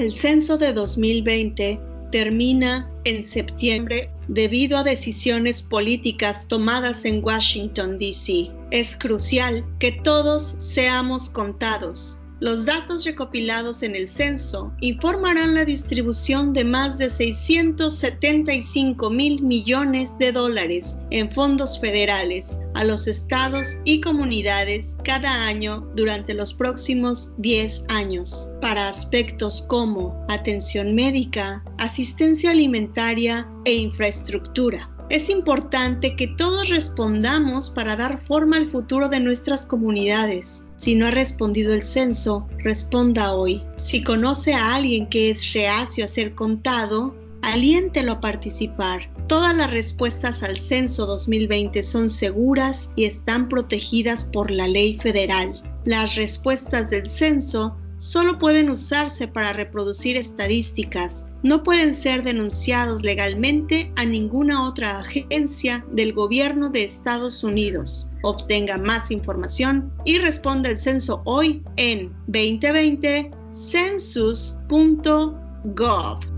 El censo de 2020 termina en septiembre debido a decisiones políticas tomadas en Washington, D.C. Es crucial que todos seamos contados. Los datos recopilados en el censo informarán la distribución de más de 675 mil millones de dólares en fondos federales a los estados y comunidades cada año durante los próximos 10 años, para aspectos como atención médica, asistencia alimentaria e infraestructura. Es importante que todos respondamos para dar forma al futuro de nuestras comunidades. Si no ha respondido el censo, responda hoy. Si conoce a alguien que es reacio a ser contado, aliéntelo a participar. Todas las respuestas al censo 2020 son seguras y están protegidas por la ley federal. Las respuestas del censo solo pueden usarse para reproducir estadísticas. No pueden ser denunciados legalmente a ninguna otra agencia del gobierno de Estados Unidos. Obtenga más información y responda al censo hoy en 2020census.gov.